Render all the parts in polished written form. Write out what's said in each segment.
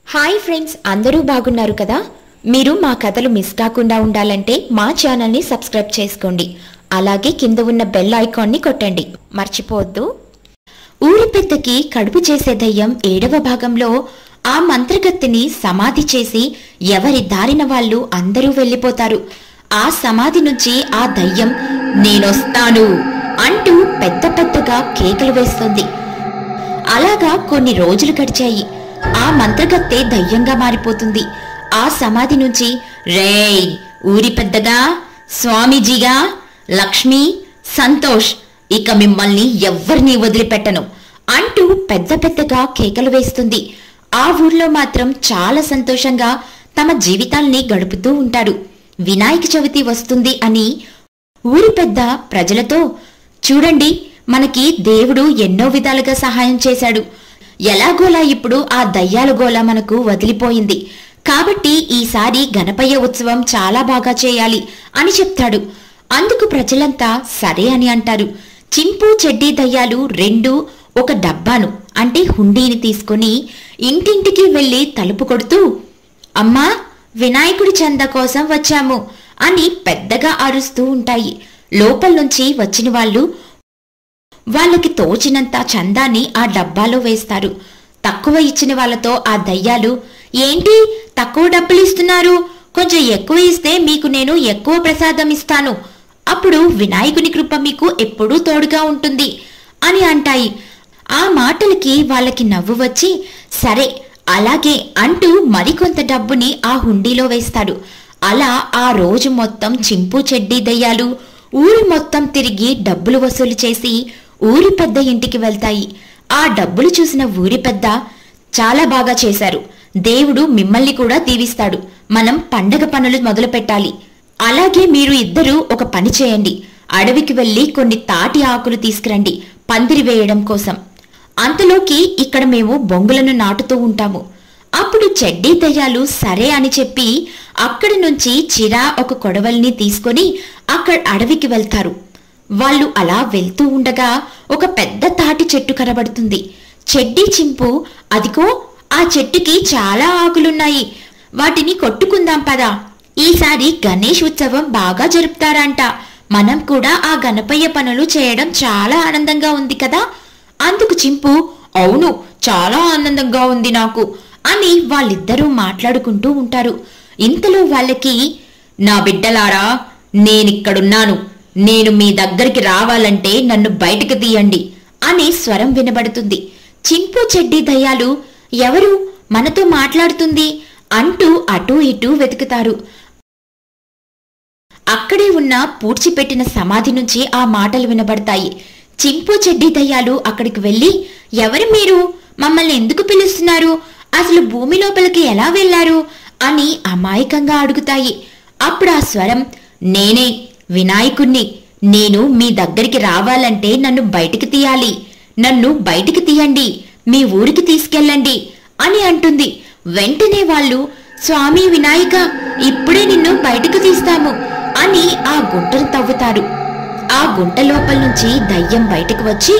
Hi friends, అందరూ బాగున్నారు కదా? మీరు మా కథలు మిస్ కాకుండా ఉండాలంటే మా ఛానల్ని సబ్స్క్రైబ్ చేసుకోండి. అలాగే కింద ఉన్న బెల్ ఐకాన్ని కొట్టండి, మర్చిపోవద్దు. ఊరి పెద్దకి కడుపు చేసే దయ్యం 7వ భాగంలో ఆ మంత్రగత్తెని సమాధి చేసి ఎవరి దారిన వాళ్ళు అందరూ వెళ్ళిపోతారు. ఆ సమాధి నుంచి ఆ దయ్యం నేనొస్తాను అంటూ పెద్ద పెద్దగా కేకలు వేస్తుంది. అలాగా కొన్ని రోజులు గడిచాయి. ఆ మంత్రగత్తె దయ్యంగా మారిపోతుంది. ఆ సమాధి నుంచి రేయ్ ఊరి పెద్దగా, స్వామీజీగా, లక్ష్మి, సంతోష్, ఇక మిమ్మల్ని ఎవ్వరినీ వదిలిపెట్టను అంటూ పెద్ద పెద్దగా కేకలు వేస్తుంది. ఆ ఊర్లో మాత్రం చాలా సంతోషంగా తమ జీవితాల్ని గడుపుతూ ఉంటారు. వినాయక చవితి వస్తుంది అని ఊరి పెద్ద ప్రజలతో, చూడండి, మనకి దేవుడు ఎన్నో విధాలుగా సహాయం చేశాడు. ఎలాగోలా ఇప్పుడు ఆ దయ్యాల గోల మనకు వదిలిపోయింది. కాబట్టి ఈసారి గణపయ్య ఉత్సవం చాలా బాగా చేయాలి అని చెప్తాడు. అందుకు ప్రజలంతా సరే అని అంటారు. చింపు చెడ్డీ దయ్యాలు రెండు ఒక డబ్బాను అంటే హుండీని తీసుకుని ఇంటింటికి వెళ్లి తలుపు కొడుతూ, అమ్మా, వినాయకుడి చందా కోసం వచ్చాము అని పెద్దగా అరుస్తూ ఉంటాయి. లోపల నుంచి వచ్చిన వాళ్ళు వాళ్ళకి తోచినంత చందాన్ని ఆ డబ్బాలో వేస్తారు. తక్కువ ఇచ్చిన వాళ్ళతో ఆ దయ్యాలు, ఏంటి తక్కువ డబ్బులు ఇస్తున్నారు, కొంచెం ఎక్కువ ఇస్తే మీకు నేను ఎక్కువ ప్రసాదం ఇస్తాను, అప్పుడు వినాయకుని కృప మీకు ఎప్పుడూ తోడుగా ఉంటుంది అని అంటాయి. ఆ మాటలకి వాళ్ళకి నవ్వు వచ్చి, సరే అలాగే అంటూ మరికొంత డబ్బుని ఆ హుండీలో వేస్తాడు. అలా ఆ రోజు మొత్తం చింపు చెడ్డీ దయ్యాలు ఊరి మొత్తం తిరిగి డబ్బులు వసూలు చేసి ఊరి పెద్ద ఇంటికి వెళ్తాయి. ఆ డబ్బులు చూసిన ఊరి పెద్ద, చాలా బాగా చేశారు, దేవుడు మిమ్మల్ని కూడా దీవిస్తాడు, మనం పండగ పనులు మొదలు పెట్టాలి. అలాగే మీరు ఇద్దరూ ఒక పని చేయండి, అడవికి వెళ్లి కొన్ని తాటి ఆకులు తీసుకురండి పందిరి వేయడం కోసం. అంతలోకి ఇక్కడ మేము బొంగులను నాటుతూ ఉంటాము. అప్పుడు చెడ్డీ దయ్యాలు సరే అని చెప్పి అక్కడి నుంచి చిరా ఒక కొడవల్ని తీసుకుని అక్కడ అడవికి వెళ్తారు. వాళ్ళు అలా వెళ్తూ ఉండగా ఒక పెద్ద తాటి చెట్టు కనబడుతుంది. చెడ్డీ చింపు, అదిగో ఆ చెట్టుకి చాలా ఆకులున్నాయి, వాటిని కొట్టుకుందాం పదా, ఈసారి గణేష్ ఉత్సవం బాగా జరుపుతారంట, మనం కూడా ఆ గణపయ్య పనులు చేయడం చాలా ఆనందంగా ఉంది కదా. అందుకు చింపు, అవును, చాలా ఆనందంగా ఉంది నాకు అని వాళ్ళిద్దరూ మాట్లాడుకుంటూ ఉంటారు. ఇంతలో వాళ్ళకి, నా బిడ్డలారా, నేనిక్కడున్నాను, నేను మీ దగ్గరికి రావాలంటే నన్ను బయటకు తీయండి అని స్వరం వినబడుతుంది. చింపు చెడ్డీ దయ్యాలు, ఎవరు మనతో మాట్లాడుతుంది అంటూ అటూ ఇటూ వెతుకుతారు. అక్కడే ఉన్న పూడ్చిపెట్టిన సమాధి నుంచి ఆ మాటలు వినబడతాయి. చింపు చెడ్డీ దయ్యాలు అక్కడికి వెళ్లి, ఎవరు మీరు, మమ్మల్ని ఎందుకు పిలుస్తున్నారు, అసలు భూమి లోపలికి ఎలా వెళ్లారు అని అమాయకంగా అడుగుతాయి. అప్పుడు ఆ స్వరం, నేనే వినాయకుణ్ణి, నేను మీ దగ్గరికి రావాలంటే నన్ను బయటికి తీయాలి, నన్ను బయటికి తీయండి, మీ ఊరికి తీసుకెళ్ళండి అని అంటుంది. వెంటనే వాళ్ళు, స్వామి వినాయక, ఇప్పుడే నిన్ను బయటకు తీస్తాము అని ఆ గుంటను తవ్వుతారు. ఆ గుంట లోపల నుంచి దయ్యం బయటకు వచ్చి,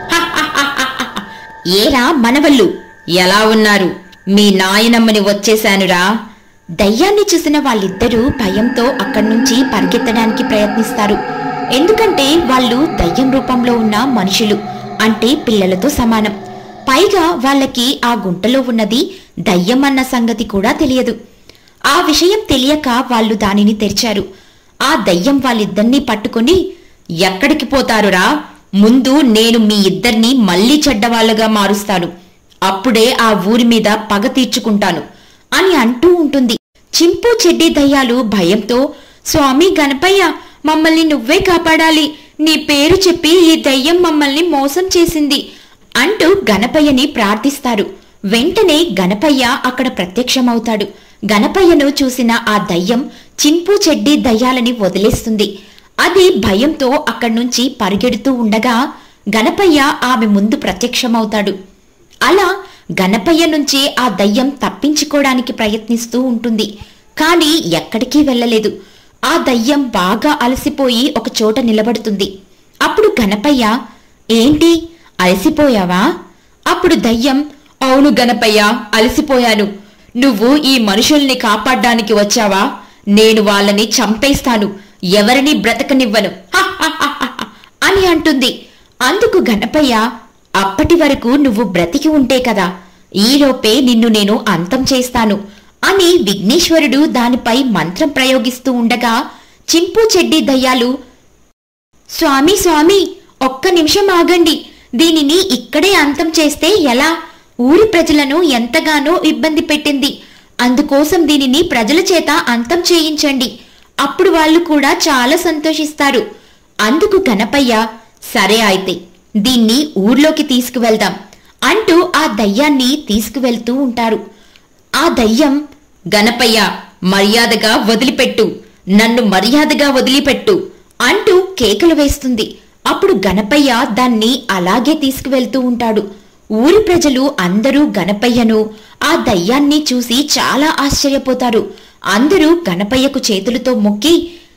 ఏరా మనవళ్ళు, ఎలా ఉన్నారు, మీ నాయనమ్మని వచ్చేశానురా. దయ్యాన్ని చూసిన వాళ్ళిద్దరూ భయంతో అక్కడి నుంచి పరిగెత్తడానికి ప్రయత్నిస్తారు. ఎందుకంటే వాళ్ళు దయ్యం రూపంలో ఉన్న మనుషులు, అంటే పిల్లలతో సమానం. పైగా వాళ్ళకి ఆ గుంటలో ఉన్నది దయ్యం అన్న సంగతి కూడా తెలియదు. ఆ విషయం తెలియక వాళ్ళు దానిని తెరిచారు. ఆ దయ్యం వాళ్ళిద్దరినీ పట్టుకుని, ఎక్కడికి పోతారురా, ముందు నేను మీ ఇద్దరినీ మళ్లీ చెడ్డవాళ్లుగా మారుస్తాను, అప్పుడే ఆ ఊరి మీద పగ తీర్చుకుంటాను అని అంటూ ఉంటుంది. చింపు చెడ్డీ దయ్యాలు భయంతో, స్వామి గణపయ్య, మమ్మల్ని నువ్వే కాపాడాలి, నీ పేరు చెప్పి ఈ దయ్యం మమ్మల్ని మోసం చేసింది అంటూ గణపయ్యని ప్రార్థిస్తారు. వెంటనే గణపయ్య అక్కడ ప్రత్యక్షమవుతాడు. గణపయ్యను చూసిన ఆ దయ్యం చింపు చెడ్డీ దయ్యాలని వదిలేస్తుంది. అది భయంతో అక్కడి నుంచి పరిగెడుతూ ఉండగా గణపయ్య ఆమె ముందు ప్రత్యక్షమవుతాడు. అలా గణపయ్య నుంచి ఆ దయ్యం తప్పించుకోవడానికి ప్రయత్నిస్తూ ఉంటుంది. కాని ఎక్కడికి వెళ్ళలేదు. ఆ దయ్యం బాగా అలసిపోయి ఒక చోట నిలబడుతుంది. అప్పుడు గణపయ్య, ఏంటి అలసిపోయావా? అప్పుడు దయ్యం, అవును గణపయ్య, అలసిపోయాను, నువ్వు ఈ మనుషుల్ని కాపాడ్డానికి వచ్చావా? నేను వాళ్ళని చంపేస్తాను, ఎవరిని బ్రతకనివ్వను అని అంటుంది. అందుకు గణపయ్య, అప్పటి వరకు నువ్వు బ్రతికి ఉంటే కదా, ఈలోపే నిన్ను నేను అంతం చేస్తాను అని విఘ్నేశ్వరుడు దానిపై మంత్రం ప్రయోగిస్తూ ఉండగా చింపు చెడ్డి దయ్యాలు, స్వామి స్వామి, ఒక్క నిమిషం ఆగండి, దీనిని ఇక్కడే అంతం చేస్తే ఎలా? ఊరి ప్రజలను ఎంతగానో ఇబ్బంది పెట్టింది, అందుకోసం దీనిని ప్రజల చేత అంతం చేయించండి, అప్పుడు వాళ్ళు కూడా చాలా సంతోషిస్తారు. అందుకు గణపయ్య, సరే అయితే దీన్ని ఊర్లోకి తీసుకువెళ్దాం అంటూ ఆ దయ్యాన్ని తీసుకువెళ్తూ ఉంటారు. ఆ దయ్యం, గణపయ్య మర్యాదగా వదిలిపెట్టు, నన్ను మర్యాదగా వదిలిపెట్టు అంటూ కేకలు వేస్తుంది. అప్పుడు గణపయ్య దాన్ని అలాగే తీసుకువెళ్తూ ఉంటాడు. ఊరి ప్రజలు అందరూ గణపయ్యను, ఆ దయ్యాన్ని చూసి చాలా ఆశ్చర్యపోతారు. అందరూ గణపయ్యకు చేతులతో మొక్కి,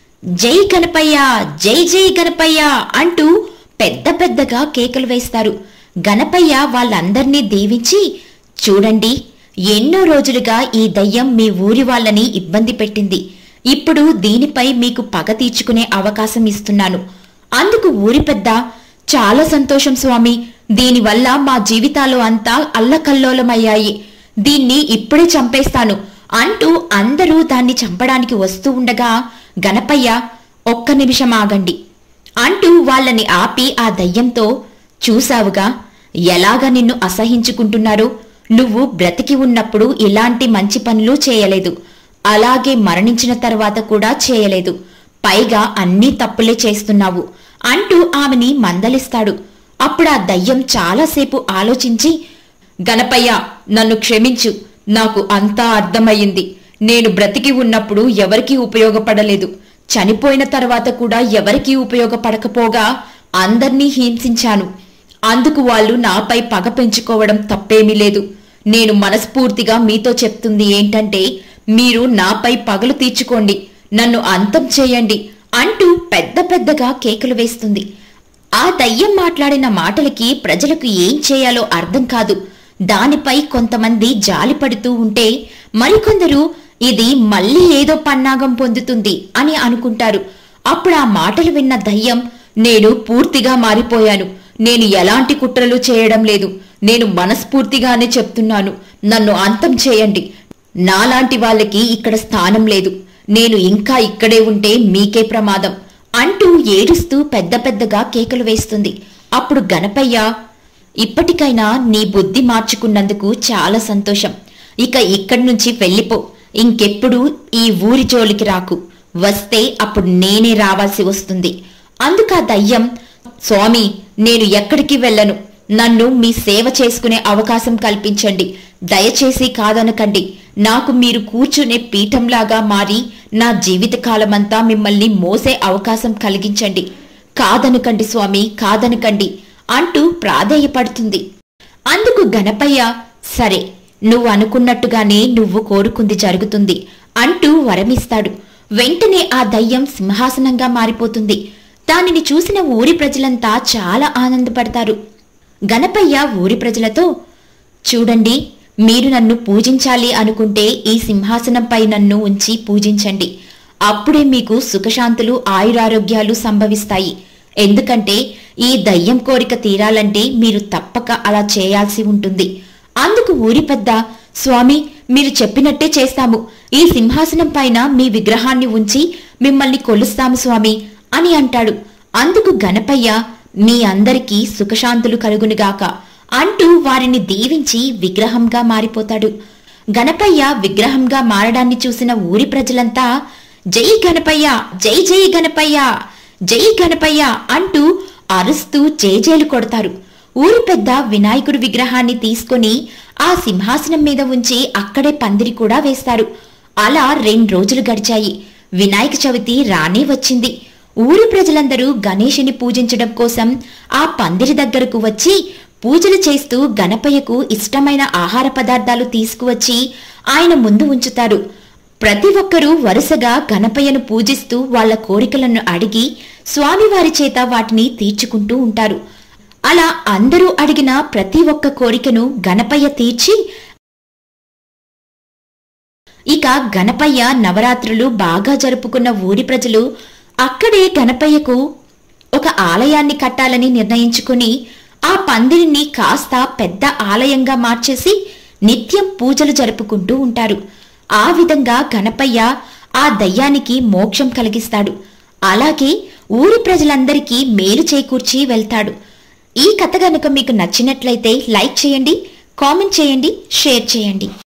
జై గణపయ్య, జై జై గణపయ్య అంటూ పెద్ద పెద్దగా కేకలు వేస్తారు. గణపయ్య వాళ్ళందర్నీ దీవించి, చూడండి, ఎన్నో రోజులుగా ఈ దయ్యం మీ ఊరి వాళ్ళని ఇబ్బంది పెట్టింది, ఇప్పుడు దీనిపై మీకు పగ తీర్చుకునే అవకాశం ఇస్తున్నాను. అందుకు ఊరి పెద్ద, చాలా సంతోషం స్వామి, దీనివల్ల మా జీవితాలు అంతా అల్లకల్లోలమయ్యాయి, దీన్ని ఇప్పుడే చంపేస్తాను అంటూ అందరూ దాన్ని చంపడానికి వస్తూ ఉండగా గణపయ్య, ఒక్క నిమిషం ఆగండి అంటూ వాళ్ళని ఆపి ఆ దయ్యంతో, చూసావుగా ఎలాగ నిన్ను అసహించుకుంటున్నారో, నువ్వు బ్రతికి ఉన్నప్పుడు ఇలాంటి మంచి పనులు చేయలేదు, అలాగే మరణించిన తర్వాత కూడా చేయలేదు, పైగా అన్నీ తప్పులే చేస్తున్నావు అంటూ ఆమెని మందలిస్తాడు. అప్పుడు ఆ దయ్యం చాలాసేపు ఆలోచించి, గణపయ్య నన్ను క్షమించు, నాకు అంతా అర్థమయ్యింది, నేను బ్రతికి ఉన్నప్పుడు ఎవరికీ ఉపయోగపడలేదు, చనిపోయిన తర్వాత కూడా ఎవరికీ ఉపయోగపడకపోగా అందర్నీ హింసించాను, అందుకు వాళ్ళు నాపై పగ పెంచుకోవడం తప్పేమీ లేదు. నేను మనస్ఫూర్తిగా మీతో చెప్తుంది ఏంటంటే, మీరు నాపై పగలు తీర్చుకోండి, నన్ను అంతం చేయండి అంటూ పెద్ద పెద్దగా కేకలు వేస్తుంది. ఆ దయ్యం మాట్లాడిన మాటలకి ప్రజలకు ఏం చేయాలో అర్థం కాదు. దానిపై కొంతమంది జాలిపడుతూ ఉంటే మరికొందరు ఇది మళ్ళీ ఏదో పన్నాగం పొందుతుంది అని అనుకుంటారు. అప్పుడు ఆ మాటలు విన్న దయ్యం, నేను పూర్తిగా మారిపోయాను, నేను ఎలాంటి కుట్రలు చేయడం లేదు, నేను మనస్ఫూర్తిగానే చెప్తున్నాను, నన్ను అంతం చేయండి, నాలాంటి వాళ్ళకి ఇక్కడ స్థానం లేదు, నేను ఇంకా ఇక్కడే ఉంటే మీకే ప్రమాదం అంటూ ఏడుస్తూ పెద్ద పెద్దగా కేకలు వేస్తుంది. అప్పుడు గణపయ్య, ఇప్పటికైనా నీ బుద్ధి మార్చుకున్నందుకు చాలా సంతోషం, ఇక ఇక్కడి నుంచి వెళ్ళిపో, ఇంకెప్పుడు ఈ ఊరి జోలికి రాకు, వస్తే అప్పుడు నేనే రావాల్సి వస్తుంది. అందుకా దయ్యం, స్వామి నేను ఎక్కడికి వెళ్ళను, నన్ను మీ సేవ చేసుకునే అవకాశం కల్పించండి, దయచేసి కాదనకండి, నాకు మీరు కూర్చునే పీఠంలాగా మారి నా జీవితకాలమంతా మిమ్మల్ని మోసే అవకాశం కలిగించండి, కాదనకండి స్వామి, కాదనకండి అంటూ ప్రాధేయపడుతుంది. అందుకు గణపయ్య, సరే నువ్వు అనుకున్నట్టుగానే నువ్వు కోరుకుంది జరుగుతుంది అంటూ వరమిస్తాడు. వెంటనే ఆ దయ్యం సింహాసనంగా మారిపోతుంది. దానిని చూసిన ఊరి ప్రజలంతా చాలా ఆనందపడతారు. గణపయ్య ఊరి ప్రజలతో, చూడండి, మీరు నన్ను పూజించాలి అనుకుంటే ఈ సింహాసనంపై నన్ను ఉంచి పూజించండి, అప్పుడే మీకు సుఖశాంతులు ఆయురారోగ్యాలు సంభవిస్తాయి. ఎందుకంటే ఈ దయ్యం కోరిక తీరాలంటే మీరు తప్పక అలా చేయాల్సి ఉంటుంది. అందుకు ఊరి పెద్ద, స్వామి మీరు చెప్పినట్టే చేస్తాము, ఈ సింహాసనం పైన మీ విగ్రహాన్ని ఉంచి మిమ్మల్ని కొలుస్తాము స్వామి అని అంటాడు. అందుకు గణపయ్య, మీ అందరికీ సుఖశాంతులు కలుగునుగాక అంటూ వారిని దీవించి విగ్రహంగా మారిపోతాడు. గణపయ్య విగ్రహంగా మారడాన్ని చూసిన ఊరి ప్రజలంతా, జై గణపయ్య, జై జై గణపయ్య, జై గణపయ్య అంటూ అరుస్తూ జేజేలు కొడతారు. ఊరి పెద్ద వినాయకుడి విగ్రహాన్ని తీసుకుని ఆ సింహాసనం మీద ఉంచి అక్కడే పందిరి కూడా వేస్తారు. అలా 2 రోజులు గడిచాయి. వినాయక చవితి రానే వచ్చింది. ఊరి ప్రజలందరూ గణేశుని పూజించడం కోసం ఆ పందిరి దగ్గరకు వచ్చి పూజలు చేస్తూ గణపయ్యకు ఇష్టమైన ఆహార పదార్థాలు తీసుకువచ్చి ఆయన ముందు ఉంచుతారు. ప్రతి ఒక్కరూ వరుసగా గణపయ్యను పూజిస్తూ వాళ్ల కోరికలను అడిగి స్వామివారి చేత వాటిని తీర్చుకుంటూ ఉంటారు. అలా అందరూ అడిగిన ప్రతి ఒక్క కోరికను గణపయ్య తీర్చి ఇక గణపయ్య నవరాత్రులు బాగా జరుపుకున్న ఊరి ప్రజలు అక్కడే గణపయ్యకు ఒక ఆలయాన్ని కట్టాలని నిర్ణయించుకుని ఆ పందిరిని కాస్త పెద్ద ఆలయంగా మార్చేసి నిత్యం పూజలు జరుపుకుంటూ ఉంటారు. ఆ విధంగా గణపయ్య ఆ దయ్యానికి మోక్షం కలిగిస్తాడు. అలాగే ఊరి ప్రజలందరికీ మేలు చేకూర్చి వెళ్తాడు. ఈ కథ గనుక మీకు నచ్చినట్లయితే లైక్ చేయండి, కామెంట్ చేయండి, షేర్ చేయండి.